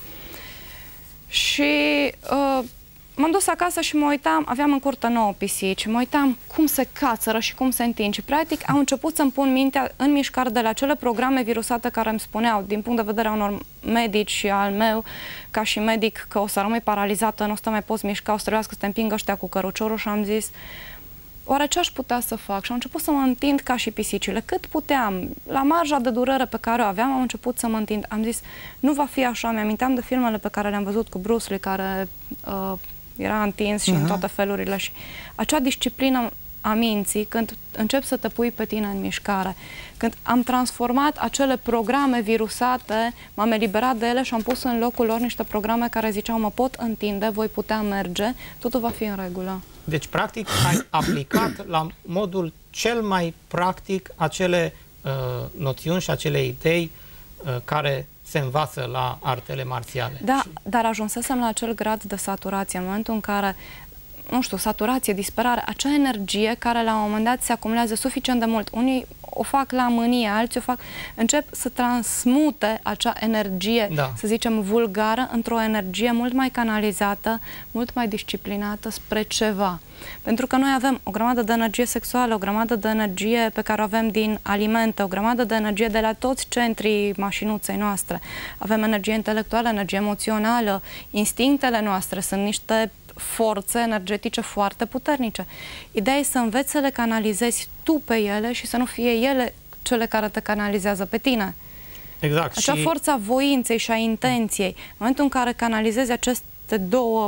Și uh, m-am dus acasă și mă uitam, aveam în curte nouă pisici, mă uitam cum se cațără și cum se întind. Și practic am început să-mi pun mintea în mișcare de la acele programe virusate care îmi spuneau, din punct de vedere a unor medici și al meu, ca și medic, că o să rămâi paralizată, nu o să te mai poți mișca, o să trebuiască să te împingă ăștia cu căruciorul și am zis, oare ce aș putea să fac? Și am început să mă întind ca și pisicile, cât puteam. La marja de durere pe care o aveam, am început să mă întind. Am zis, nu va fi așa. Mi-aminteam de filmele pe care le-am văzut cu Bruce Lee, care uh, era întins și uh-huh. în toate felurile. Și acea disciplină a minții, când încep să te pui pe tine în mișcare, când am transformat acele programe virusate, m-am eliberat de ele și am pus în locul lor niște programe care ziceau, mă pot întinde, voi putea merge, totul va fi în regulă. Deci, practic, ai aplicat la modul cel mai practic acele uh, noțiuni și acele idei uh, care se învață la artele marțiale. Da, și... dar ajunsesem la acel grad de saturație, în momentul în care, nu știu, saturație, disperare, acea energie care la un moment dat se acumulează suficient de mult. Unii o fac la mânie, alții o fac, încep să transmute acea energie, da. să zicem, vulgară, într-o energie mult mai canalizată, mult mai disciplinată spre ceva. Pentru că noi avem o grămadă de energie sexuală, o grămadă de energie pe care o avem din alimente, o grămadă de energie de la toți centrii mașinuței noastre. Avem energie intelectuală, energie emoțională, instinctele noastre sunt niște forțe energetice foarte puternice. Ideea e să înveți să le canalizezi tu pe ele și să nu fie ele cele care te canalizează pe tine. Exact. Acea și... forță a voinței și a intenției. În momentul în care canalizezi aceste două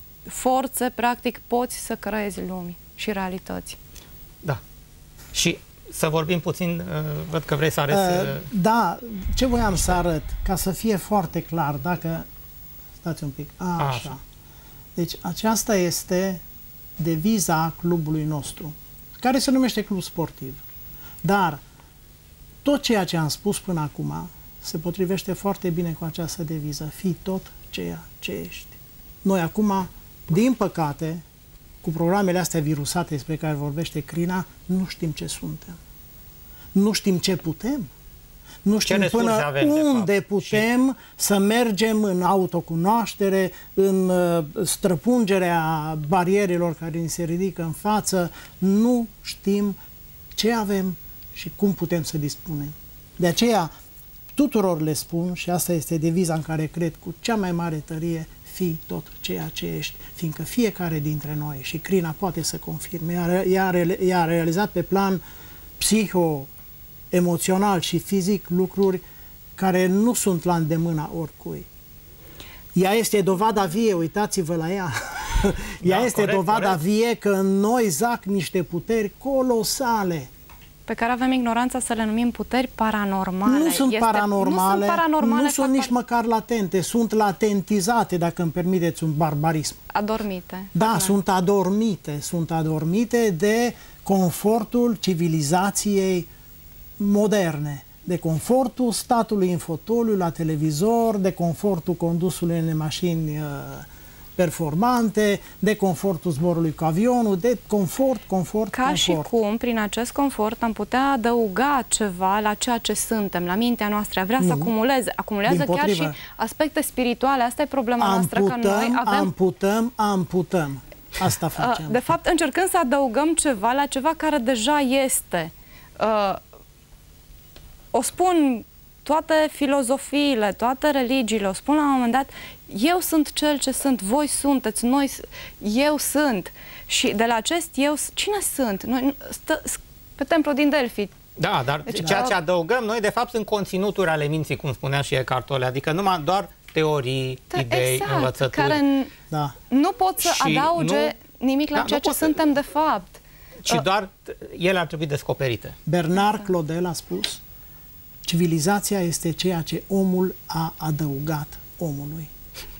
forțe, practic poți să creezi lumi și realități. Da. Și să vorbim puțin, văd că vrei să arăți... Uh, da, ce voiam să arăt, ca să fie foarte clar, dacă... Stați un pic. A, așa. așa. Deci aceasta este deviza clubului nostru, care se numește club sportiv. Dar tot ceea ce am spus până acum se potrivește foarte bine cu această deviză. Fii tot ceea ce ești. Noi acum, din păcate, cu programele astea virusate despre care vorbește Crina, nu știm ce suntem. Nu știm ce putem. Nu știm până avem, unde putem și... să mergem în autocunoaștere, în uh, străpungerea barierelor care ni se ridică în față. Nu știm ce avem și cum putem să dispunem. De aceea, tuturor le spun, și asta este deviza în care cred cu cea mai mare tărie, fii tot ceea ce ești, fiindcă fiecare dintre noi, și Crina poate să confirme, ea a realizat pe plan psiho, emoțional și fizic lucruri care nu sunt la îndemâna oricui. Ea este dovada vie, uitați-vă la ea. Ea da, este corect, dovada corect. vie că în noi zac niște puteri colosale. Pe care avem ignoranța să le numim puteri paranormale. Nu sunt este, paranormale, nu sunt, paranormale, nu sunt nici măcar latente, sunt latentizate, dacă îmi permiteți un barbarism. Adormite. Da, da, sunt adormite, sunt adormite de confortul civilizației moderne, de confortul statului în fotoliu, la televizor, de confortul condusului în mașini uh, performante, de confortul zborului cu avionul, de confort, confort, Ca confort. și cum, prin acest confort, am putea adăuga ceva la ceea ce suntem, la mintea noastră, vrea să acumuleze. Acumulează chiar și aspecte spirituale. Asta e problema am noastră, putem, că noi avem... Amputăm, amputăm. Asta facem. De fapt, încercând să adăugăm ceva la ceva care deja este. Uh, o spun toate filozofiile, toate religiile, o spun la un moment dat, eu sunt cel ce sunt, voi sunteți, noi, eu sunt. Și de la acest eu, cine sunt? Noi, stă, pe templul din Delphi. Da, dar deci, ceea ce adăugăm noi, de fapt, sunt conținuturi ale minții, cum spunea și Eckhart Tolle, adică numai doar teorii, da, idei, exact, învățături. Care da. nu pot să și adauge nu, nimic la da, ceea ce suntem de fapt. Ci uh, doar ele ar trebui descoperite. Bernard Claudel a spus: civilizația este ceea ce omul a adăugat omului.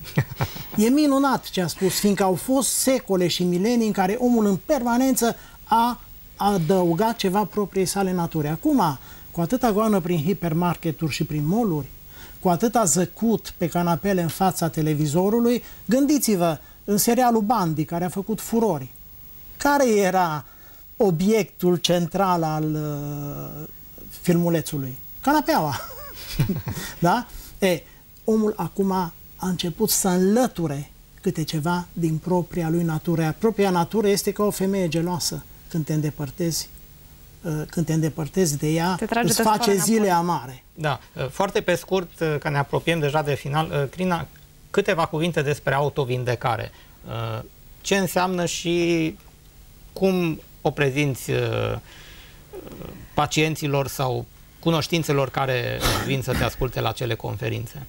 E minunat ce a spus, fiindcă au fost secole și milenii în care omul în permanență a adăugat ceva propriei sale naturi. Acum, cu atâta goană prin hipermarketuri și prin mall-uri, cu atâta zăcut pe canapele în fața televizorului, gândiți-vă, în serialul Bandi, care a făcut furori, care era obiectul central al uh, filmulețului? Canapeaua. Da? E, omul acum a început să înlăture câte ceva din propria lui natură. Propria natură este ca o femeie geloasă. Când te îndepărtezi, când te îndepărtezi de ea, îți face zile amare. Da. Foarte pe scurt, că ne apropiem deja de final, Crina, câteva cuvinte despre autovindecare. Ce înseamnă și cum o prezinți pacienților sau cunoștințelor care vin să te asculte la acele conferințe?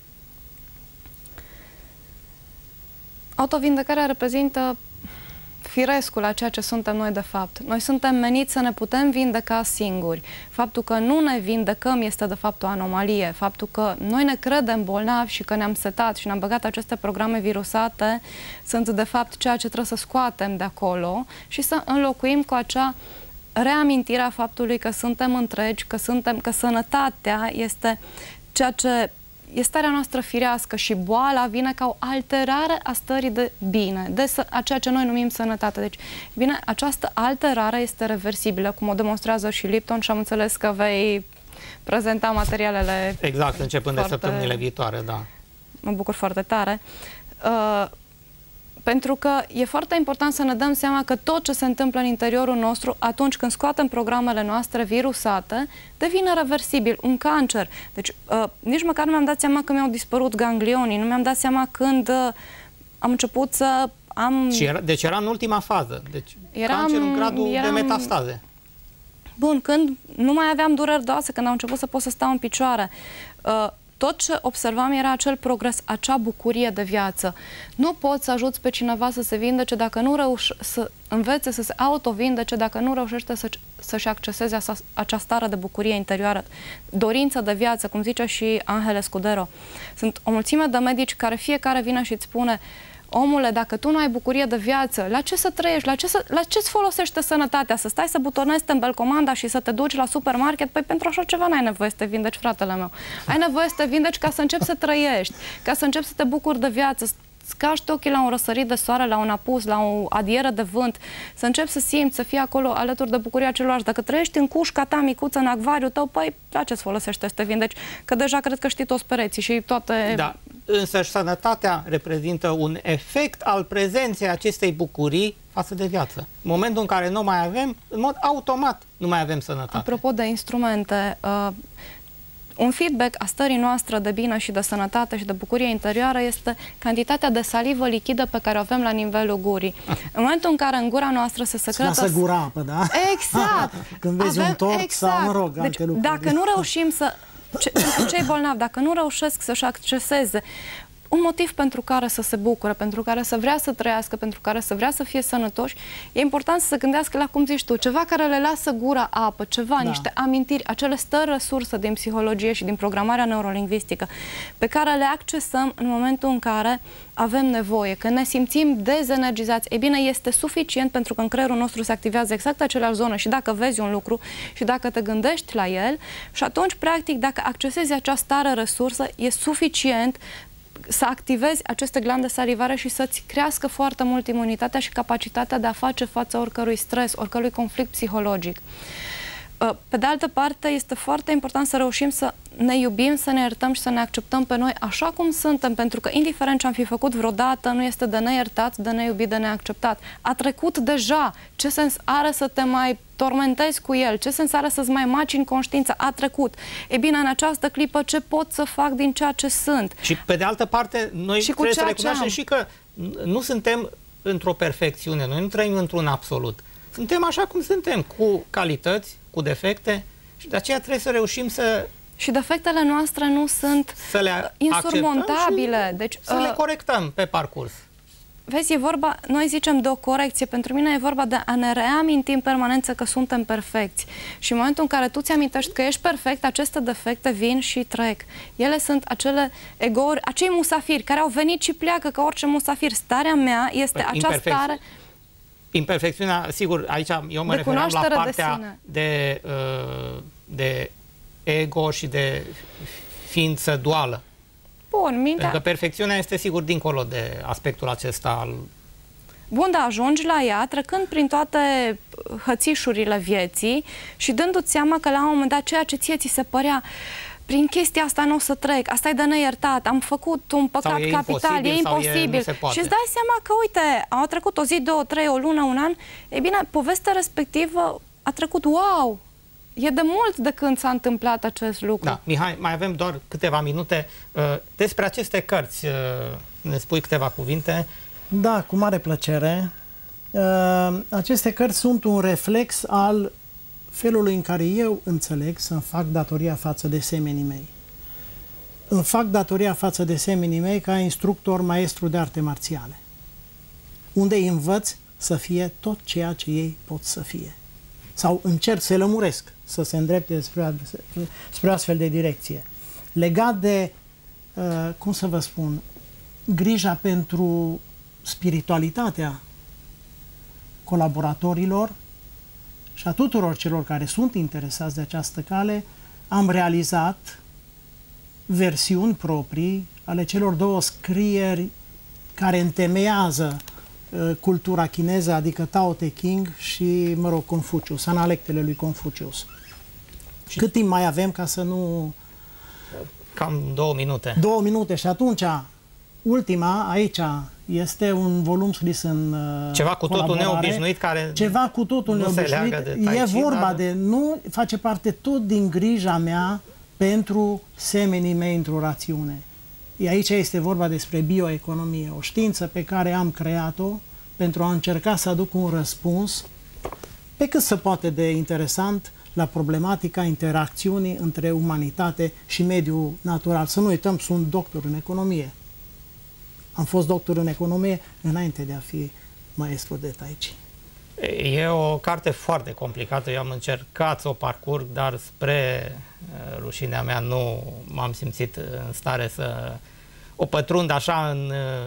Autovindecarea reprezintă firescul a ceea ce suntem noi de fapt. Noi suntem meniți să ne putem vindeca singuri. Faptul că nu ne vindecăm este de fapt o anomalie. Faptul că noi ne credem bolnavi și că ne-am setat și ne-am băgat aceste programe virusate sunt de fapt ceea ce trebuie să scoatem de acolo și să înlocuim cu acea reamintirea faptului că suntem întregi, că, suntem, că sănătatea este ceea ce e starea noastră firească și boala vine ca o alterare a stării de bine, de a ceea ce noi numim sănătate. Deci, bine, această alterare este reversibilă, cum o demonstrează și Lipton și am înțeles că vei prezenta materialele. Exact, începând foarte... de săptămânile viitoare, da. Mă bucur foarte tare. Uh, Pentru că e foarte important să ne dăm seama că tot ce se întâmplă în interiorul nostru, atunci când scoatem programele noastre virusate, devine reversibil, un cancer. Deci uh, nici măcar nu mi-am dat seama că mi-au dispărut ganglionii, nu mi-am dat seama când uh, am început să am... Și era, deci era în ultima fază, deci eram, cancer în gradul eram... de metastaze. Bun, când nu mai aveam dureri de oase, când am început să pot să stau în picioare, uh, tot ce observam era acel progres, acea bucurie de viață. Nu poți să ajuți pe cineva să se vindece dacă nu reuși să învețe să se autovindece, dacă nu reușește să-și să acceseze acea stare de bucurie interioară, dorință de viață, cum zice și Angel Escudero. Sunt o mulțime de medici care fiecare vine și îți spune: Omule, dacă tu nu ai bucurie de viață, la ce să trăiești? La ce să, la ce-ți folosește sănătatea? Să stai să butonezi tembelcomanda și să te duci la supermarket? Păi pentru așa ceva n-ai nevoie să te vindeci, fratele meu. Ai nevoie să te vindeci ca să începi să trăiești, ca să începi să te bucuri de viață, să caști ochii la un răsărit de soare, la un apus, la o adieră de vânt, să începi să simți, să fii acolo alături de bucuria celorlalți. Dacă trăiești în cușca ta micuță, în acvariul tău, păi la ce-ți folosește să te vindeci? Că deja cred că știi toți pereții și toate... Da, însă sănătatea reprezintă un efect al prezenței acestei bucurii față de viață. În momentul în care nu mai avem, în mod automat nu mai avem sănătate. Apropo de instrumente, uh, un feedback a stării noastre de bine și de sănătate și de bucurie interioară este cantitatea de salivă lichidă pe care o avem la nivelul gurii. În momentul în care în gura noastră se secretă... Să gura apă, da? Exact! Când vezi avem, un tort exact. sau, mă rog, deci, alte lucruri. Dacă nu reușim să... Ce, pentru cei bolnavi, dacă nu reușesc să-și acceseze un motiv pentru care să se bucure, pentru care să vrea să trăiască, pentru care să vrea să fie sănătoși, e important să se gândească la, cum zici tu, ceva care le lasă gura apă, ceva, da. niște amintiri, acele stări resurse din psihologie și din programarea neurolingvistică, pe care le accesăm în momentul în care avem nevoie, când ne simțim dezenergizați. E bine, este suficient pentru că în creierul nostru se activează exact aceleași zone și dacă vezi un lucru și dacă te gândești la el și atunci, practic, dacă accesezi această stare resursă, e suficient să activezi aceste glande salivare și să-ți crească foarte mult imunitatea și capacitatea de a face față oricărui stres, oricărui conflict psihologic. Pe de altă parte, este foarte important să reușim să ne iubim, să ne iertăm și să ne acceptăm pe noi așa cum suntem, pentru că indiferent ce am fi făcut vreodată, nu este de neiertat, de neiubit, de neacceptat. A trecut deja. Ce sens are să te mai tormentezi cu el? Ce sens are să-ți mai macini conștiința? A trecut. E bine, în această clipă, ce pot să fac din ceea ce sunt? Și pe de altă parte, noi și trebuie să recunoaștem și că nu suntem într-o perfecțiune, noi nu trăim într-un absolut. Suntem așa cum suntem, cu calități, cu defecte și de aceea trebuie să reușim să... Și defectele noastre nu sunt să le insurmontabile. Deci, să uh, le corectăm pe parcurs. Vezi, e vorba, noi zicem de o corecție, pentru mine e vorba de a ne reaminti în permanență că suntem perfecți. Și în momentul în care tu ți-amintești că ești perfect, aceste defecte vin și trec. Ele sunt acele egouri, acei musafiri care au venit și pleacă ca orice musafir. Starea mea este păi, această stare... Imperfecțiunea, sigur, aici eu mă referam la partea de, de, de ego și de ființă duală. Bun, mintea... Pentru că perfecțiunea este, sigur, dincolo de aspectul acesta al... Bun, dar ajungi la ea trecând prin toate hățișurile vieții și dându-ți seama că la un moment dat ceea ce ție ți se părea prin chestia asta nu o să trec, asta e de neiertat, am făcut un păcat e capital, e imposibil. Și îți dai seama că, uite, au trecut o zi, două, trei, o lună, un an, e bine, povestea respectivă a trecut, wow! E de mult de când s-a întâmplat acest lucru. Da, Mihai, mai avem doar câteva minute. Despre aceste cărți ne spui câteva cuvinte? Da, cu mare plăcere. Aceste cărți sunt un reflex al felului în care eu înțeleg să-mi fac datoria față de semenii mei. Îmi fac datoria față de semenii mei ca instructor maestru de arte marțiale, unde îi învăț să fie tot ceea ce ei pot să fie. Sau încerc să-i lămuresc să se îndrepte spre, spre astfel de direcție. Legat de, uh, cum să vă spun, grija pentru spiritualitatea colaboratorilor și a tuturor celor care sunt interesați de această cale, am realizat versiuni proprii ale celor două scrieri care întemeiază uh, cultura chineză, adică Tao Te Ching și, mă rog, Confucius, analectele lui Confucius. Și cât timp mai avem ca să nu... Cam două minute. Două minute și atunci, ultima, aici, este un volum scris în uh, Ceva cu totul neobișnuit care Ceva cu totul nu neobișnuit. se leagă de Tai Chi, e vorba dar... de... Nu face parte tot din grija mea pentru semenii mei într-o rațiune. Aici este vorba despre bioeconomie, o știință pe care am creat-o pentru a încerca să aduc un răspuns pe cât se poate de interesant la problematica interacțiunii între umanitate și mediul natural. Să nu uităm, sunt doctor în economie. Am fost doctor în economie înainte de a fi maestru de Tai Chi. E o carte foarte complicată, eu am încercat să o parcurg, dar spre rușinea mea nu m-am simțit în stare să o pătrund așa în,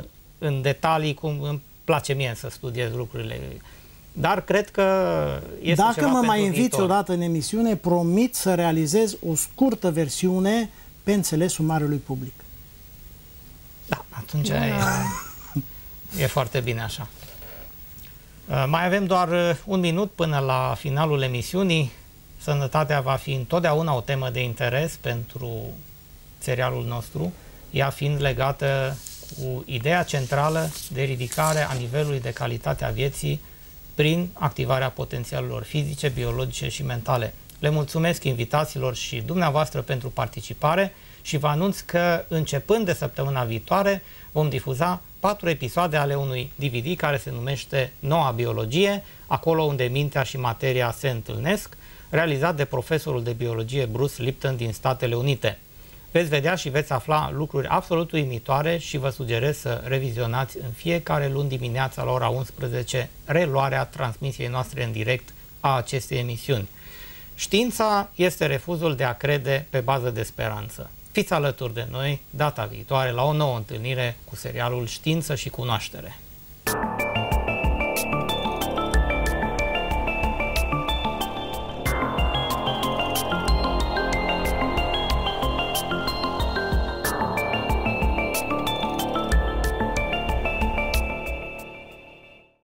în detalii cum îmi place mie să studiez lucrurile. Dar cred că este Dacă ceva mă pentru mai inviți viitor. odată în emisiune, promit să realizez o scurtă versiune pe înțelesul marelui public. Da, atunci e, e foarte bine așa. Mai avem doar un minut până la finalul emisiunii. Sănătatea va fi întotdeauna o temă de interes pentru serialul nostru, ea fiind legată cu ideea centrală de ridicare a nivelului de calitate a vieții prin activarea potențialelor fizice, biologice și mentale. Le mulțumesc invitaților și dumneavoastră pentru participare și vă anunț că începând de săptămâna viitoare vom difuza patru episoade ale unui D V D care se numește Noua Biologie, acolo unde mintea și materia se întâlnesc, realizat de profesorul de biologie Bruce Lipton din Statele Unite. Veți vedea și veți afla lucruri absolut uimitoare și vă sugerez să revizionați în fiecare luni dimineața la ora unsprezece reluarea transmisiei noastre în direct a acestei emisiuni. Știința este refuzul de a crede pe bază de speranță. Fiți alături de noi data viitoare la o nouă întâlnire cu serialul Știință și Cunoaștere.